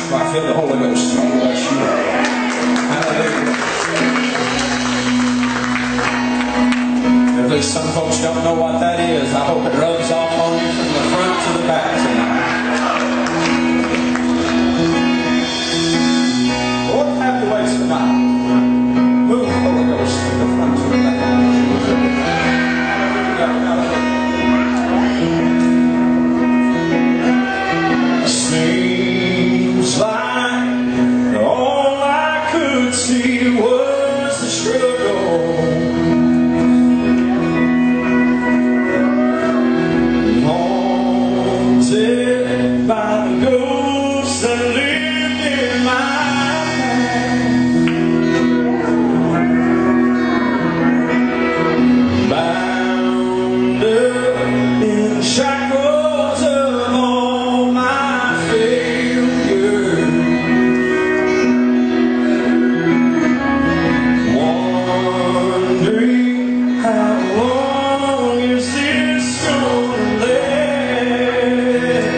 I feel the Holy Ghost. I don't know about you. Hallelujah. At least some folks don't know what that is. I hope it rubs off on you from the front to the back tonight. Lord, have your ways tonight. Move, Holy Ghost, from the front to the back. Seems like all I could see was the struggle. Haunted by the ghosts that lived in my past, bound up in shackles of all my failure, wondering how long is this gonna last.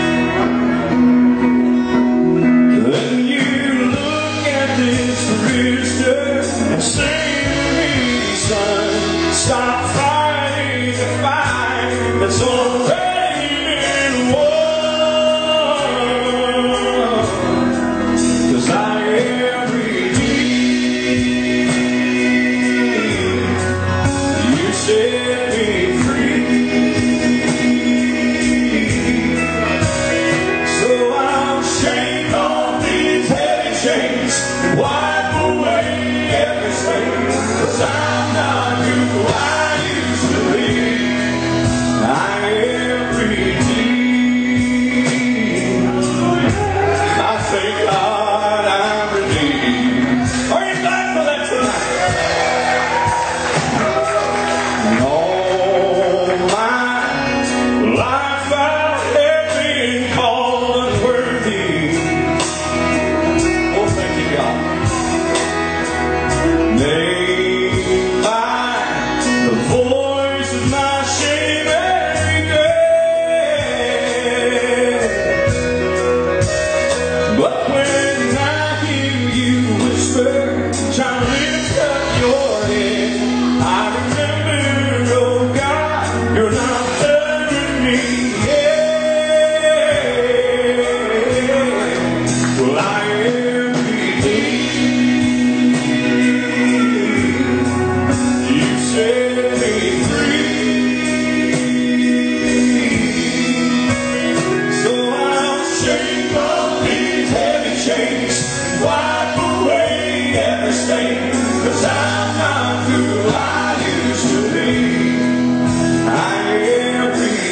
Then you look at this prisoner and say to me, son, stop fighting the fight that's already been won. 'Cause I am redeemed. You set me free. So I'll shake off these heavy chains and wipe away every stain. 'Cause I'm not who I used to be. I am redeemed. I thank God I'm redeemed. Are you glad for that tonight? And all my life I have been called unworthy. Oh, thank you, God. Named by the voice of my shame and regret. But when I hear you whisper, child, lift up your head, I remember, oh God, you're not done with me yet. Well, I am redeemed. You set me free. So I'll shake off these heavy chains, wipe away every stain. 'Cause I'm not who I used to be. I am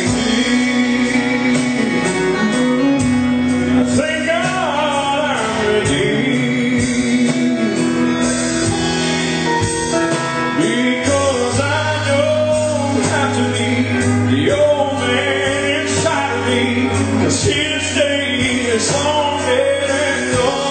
redeemed. I thank God I'm redeemed. Because I don't have to leave the old man inside of me. 'Cause his day is long dead and gone.